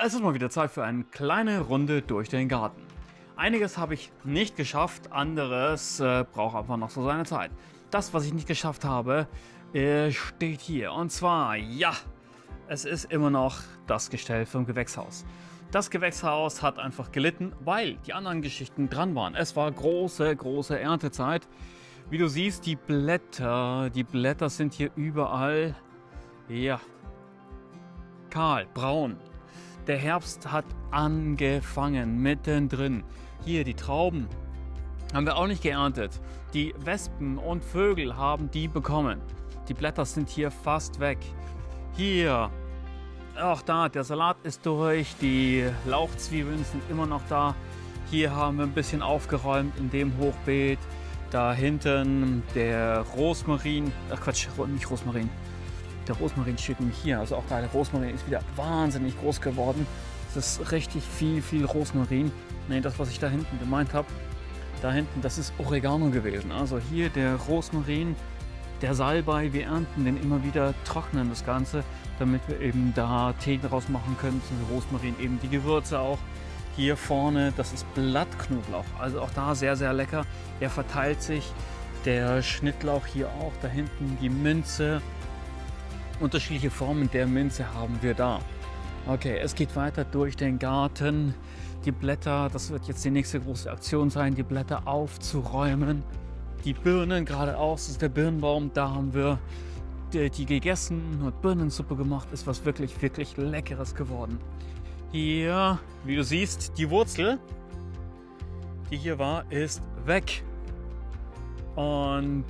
Es ist mal wieder Zeit für eine kleine Runde durch den Garten. Einiges habe ich nicht geschafft, anderes braucht einfach noch so seine Zeit. Das, was ich nicht geschafft habe, steht hier. Und zwar, ja, es ist immer noch das Gestell vom Gewächshaus. Das Gewächshaus hat einfach gelitten, weil die anderen Geschichten dran waren. Es war große, große Erntezeit. Wie du siehst, die Blätter sind hier überall, ja, kahl, braun. Der Herbst hat angefangen, mittendrin. Hier die Trauben haben wir auch nicht geerntet. Die Wespen und Vögel haben die bekommen. Die Blätter sind hier fast weg. Hier, auch da, der Salat ist durch. Die Lauchzwiebeln sind immer noch da. Hier haben wir ein bisschen aufgeräumt in dem Hochbeet. Da hinten der Rosmarin, ach Quatsch, nicht Rosmarin. Der Rosmarin steht nämlich hier. Also auch da, der Rosmarin ist wieder wahnsinnig groß geworden. Das ist richtig viel Rosmarin. Ne, das, was ich da hinten gemeint habe, da hinten, das ist Oregano gewesen. Also hier der Rosmarin, der Salbei, wir ernten den immer wieder, trocknen das Ganze, damit wir eben da Tee draus machen können. Zum Rosmarin eben die Gewürze auch. Hier vorne, das ist Blattknoblauch. Also auch da sehr, sehr lecker. Der verteilt sich. Der Schnittlauch hier auch. Da hinten die Minze. Unterschiedliche Formen der Minze haben wir da. Okay, es geht weiter durch den Garten. Die Blätter, das wird jetzt die nächste große Aktion sein, die Blätter aufzuräumen. Die Birnen geradeaus, das ist der Birnbaum, da haben wir die gegessen und Birnensuppe gemacht. Ist was wirklich Leckeres geworden. Hier, wie du siehst, die Wurzel, die hier war, ist weg. Und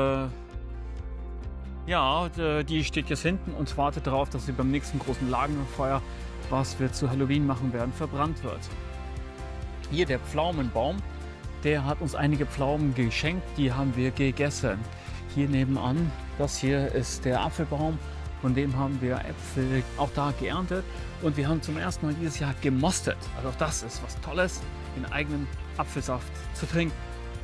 ja, die steht jetzt hinten und wartet darauf, dass sie beim nächsten großen Lagerfeuer, was wir zu Halloween machen werden, verbrannt wird. Hier der Pflaumenbaum, der hat uns einige Pflaumen geschenkt, die haben wir gegessen. Hier nebenan, das hier ist der Apfelbaum, von dem haben wir Äpfel auch da geerntet. Und wir haben zum ersten Mal dieses Jahr gemostet. Also auch das ist was Tolles, den eigenen Apfelsaft zu trinken.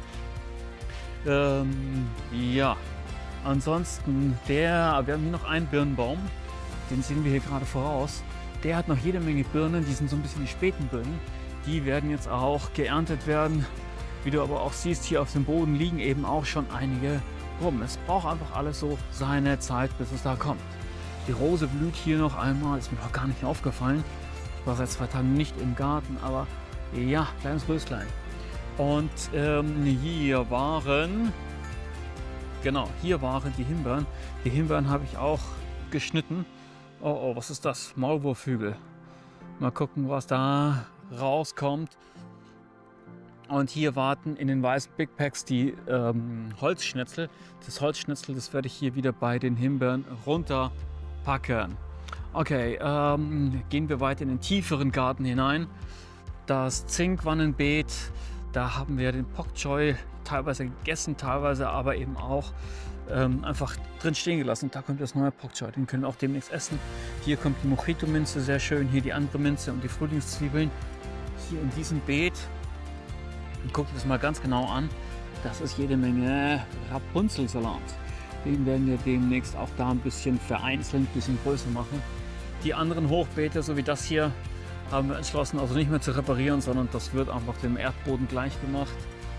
Ja. Ansonsten, wir haben hier noch einen Birnbaum, den sehen wir hier gerade voraus. Der hat noch jede Menge Birnen, die sind so ein bisschen die späten Birnen. Die werden jetzt auch geerntet werden. Wie du aber auch siehst, hier auf dem Boden liegen eben auch schon einige rum. Es braucht einfach alles so seine Zeit, bis es da kommt. Die Rose blüht hier noch einmal, ist mir noch gar nicht aufgefallen. Ich war seit 2 Tagen nicht im Garten, aber ja, kleines Röslein. Und hier waren... Genau, hier waren die Himbeeren. Die Himbeeren habe ich auch geschnitten. Oh, was ist das? Maulwurfhügel. Mal gucken, was da rauskommt. Und hier warten in den weißen Big Packs die Holzschnitzel. Das Holzschnitzel, das werde ich hier wieder bei den Himbeeren runterpacken. Okay, gehen wir weiter in den tieferen Garten hinein. Das Zinkwannenbeet, da haben wir den Pok Choi teilweise gegessen, teilweise aber eben auch einfach drin stehen gelassen. Und da kommt das neue Pok Choi, den können wir auch demnächst essen. Hier kommt die Mojito-Minze, sehr schön. Hier die andere Minze und die Frühlingszwiebeln. Hier in diesem Beet, guckt das mal ganz genau an, das ist jede Menge Rapunzelsalat. Den werden wir demnächst auch da ein bisschen vereinzelt, ein bisschen größer machen. Die anderen Hochbeete, so wie das hier, haben wir entschlossen, also nicht mehr zu reparieren, sondern das wird einfach dem Erdboden gleich gemacht.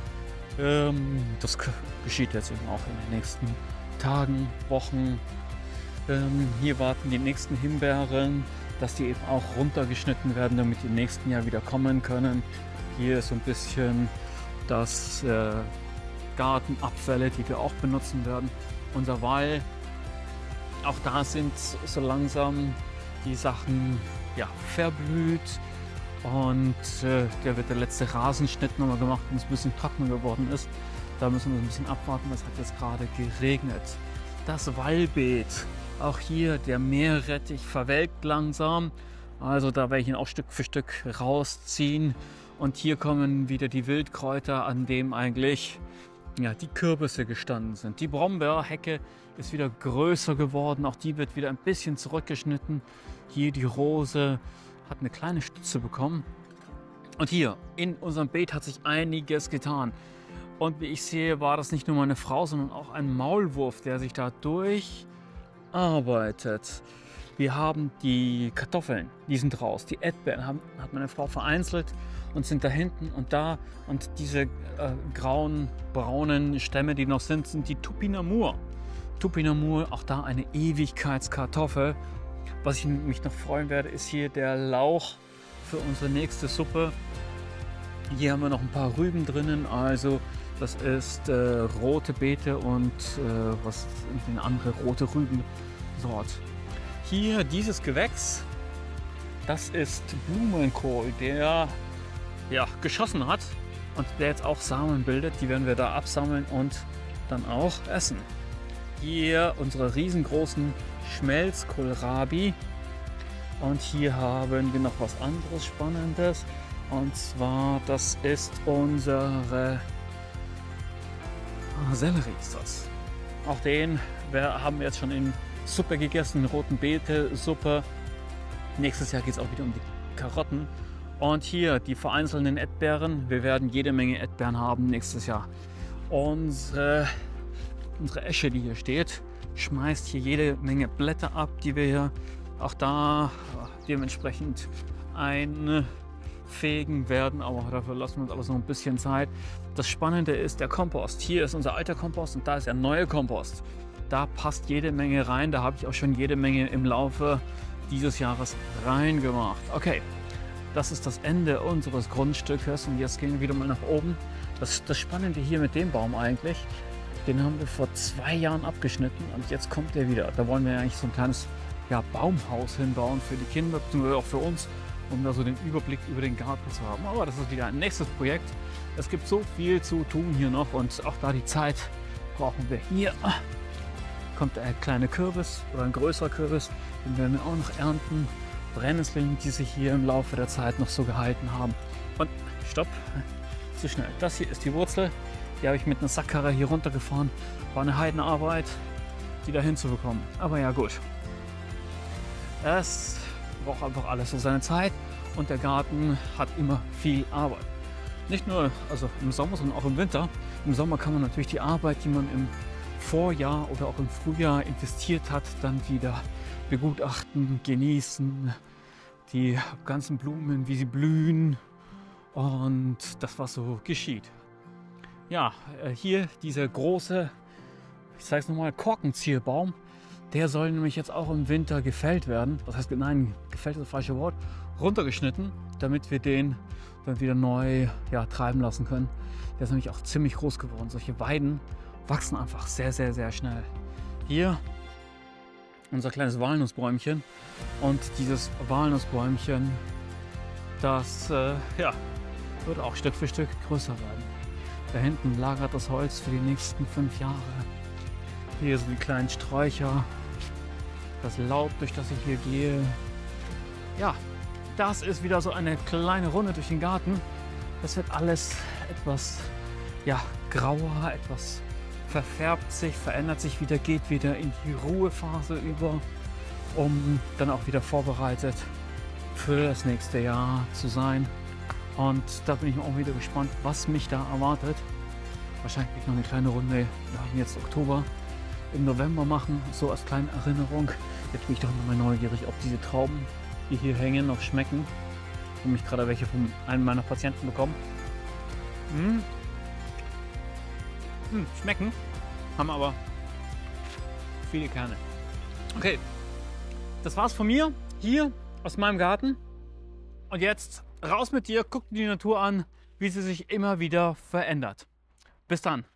Das geschieht jetzt eben auch in den nächsten Tagen, Wochen. Hier warten die nächsten Himbeeren, dass die eben auch runtergeschnitten werden, damit die im nächsten Jahr wieder kommen können. Hier ist so ein bisschen das Gartenabfälle, die wir auch benutzen werden. Unser Wall, auch da sind so langsam die Sachen ja, verblüht. Und der wird der letzte Rasenschnitt nochmal gemacht, wenn es ein bisschen trockener geworden ist. Da müssen wir ein bisschen abwarten, das hat jetzt gerade geregnet. Das Wallbeet, auch hier der Meerrettich verwelkt langsam. Also da werde ich ihn auch Stück für Stück rausziehen. Und hier kommen wieder die Wildkräuter, an dem eigentlich ja, die Kürbisse gestanden sind. Die Brombeerhecke ist wieder größer geworden, auch die wird wieder ein bisschen zurückgeschnitten. Hier die Rose hat eine kleine Stütze bekommen. Und hier in unserem Beet hat sich einiges getan. Und wie ich sehe, war das nicht nur meine Frau, sondern auch ein Maulwurf, der sich da durcharbeitet. Wir haben die Kartoffeln, die sind raus. Die Erdbeeren hat meine Frau vereinzelt und sind da hinten und da. Und diese grauen, braunen Stämme, die noch sind, sind die Topinamur. Topinamur, auch da eine Ewigkeitskartoffel. Was ich mich noch freuen werde, ist hier der Lauch für unsere nächste Suppe. Hier haben wir noch ein paar Rüben drinnen, also das ist rote Beete und was eine andere rote Rübensorte. Hier dieses Gewächs, das ist Blumenkohl, der ja, geschossen hat und der jetzt auch Samen bildet. Die werden wir da absammeln und dann auch essen. Hier unsere riesengroßen Schmelzkohlrabi und hier haben wir noch was anderes Spannendes und zwar das ist unsere Sellerie ist das. Auch den haben wir jetzt schon in Suppe gegessen, roten Beete Suppe. Nächstes Jahr geht es auch wieder um die Karotten. Und hier die vereinzelten Erdbeeren. Wir werden jede Menge Erdbeeren haben nächstes Jahr. Unsere Esche, die hier steht, schmeißt hier jede Menge Blätter ab, die wir hier auch da dementsprechend einfegen werden. Aber dafür lassen wir uns alles noch ein bisschen Zeit. Das Spannende ist der Kompost. Hier ist unser alter Kompost und da ist der neue Kompost. Da passt jede Menge rein. Da habe ich auch schon jede Menge im Laufe dieses Jahres reingemacht. Okay, das ist das Ende unseres Grundstückes und jetzt gehen wir wieder mal nach oben. Das Spannende hier mit dem Baum eigentlich, den haben wir vor 2 Jahren abgeschnitten und jetzt kommt der wieder. Da wollen wir eigentlich so ein kleines Baumhaus hinbauen für die Kinder, beziehungsweise auch für uns, um da so den Überblick über den Garten zu haben. Aber das ist wieder ein nächstes Projekt. Es gibt so viel zu tun hier noch und auch da die Zeit brauchen wir. Hier kommt ein kleiner Kürbis oder ein größerer Kürbis, den werden wir auch noch ernten. Brennnesseln, die sich hier im Laufe der Zeit noch so gehalten haben. Und stopp, zu schnell. Das hier ist die Wurzel, die habe ich mit einer Sackkarre hier runtergefahren. War eine Heidenarbeit, die da hinzubekommen. Aber ja gut, es braucht einfach alles so seine Zeit und der Garten hat immer viel Arbeit. Nicht nur also im Sommer, sondern auch im Winter. Im Sommer kann man natürlich die Arbeit, die man im Vorjahr oder auch im Frühjahr investiert hat, dann wieder begutachten, genießen, die ganzen Blumen, wie sie blühen und das, was so geschieht. Ja, hier dieser große, ich zeige es nochmal, Korkenzieherbaum, der soll nämlich jetzt auch im Winter gefällt werden. Das heißt, nein, gefällt ist das falsche Wort, runtergeschnitten, damit wir den dann wieder neu treiben lassen können. Der ist nämlich auch ziemlich groß geworden. Solche Weiden wachsen einfach sehr, sehr, sehr schnell. Hier unser kleines Walnussbäumchen und dieses Walnussbäumchen, das wird auch Stück für Stück größer werden. Da hinten lagert das Holz für die nächsten 5 Jahre. Hier sind die kleinen Sträucher, das Laub, durch das ich hier gehe. Ja, das ist wieder so eine kleine Runde durch den Garten. Das wird alles etwas grauer, etwas verfärbt sich, verändert sich wieder, geht wieder in die Ruhephase über, um dann auch wieder vorbereitet für das nächste Jahr zu sein. Und da bin ich auch wieder gespannt, was mich da erwartet. Wahrscheinlich noch eine kleine Runde, wir haben jetzt Oktober, im November machen, so als kleine Erinnerung. Jetzt bin ich doch nochmal neugierig, ob diese Trauben, die hier hängen, noch schmecken. Ich habe mich gerade welche von einem meiner Patienten bekommen. Schmecken, haben aber viele Kerne. Okay, das war's von mir, hier aus meinem Garten. Und jetzt raus mit dir, guck dir die Natur an, wie sie sich immer wieder verändert. Bis dann.